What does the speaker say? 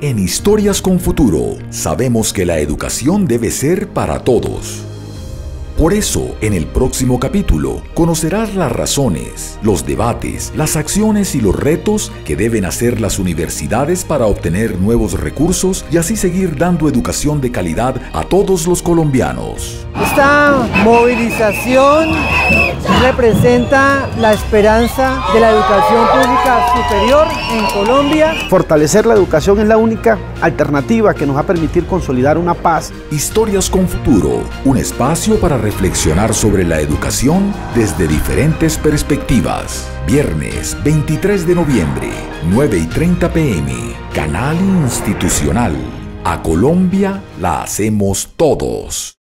En Historias con Futuro, sabemos que la educación debe ser para todos. Por eso, en el próximo capítulo, conocerás las razones, los debates, las acciones y los retos que deben hacer las universidades para obtener nuevos recursos y así seguir dando educación de calidad a todos los colombianos. Esta movilización representa la esperanza de la educación pública superior en Colombia. Fortalecer la educación es la única alternativa que nos va a permitir consolidar una paz. Historias con Futuro, un espacio para reflexionar sobre la educación desde diferentes perspectivas. Viernes 23 de noviembre, 9:30 p.m. Canal Institucional. A Colombia la hacemos todos.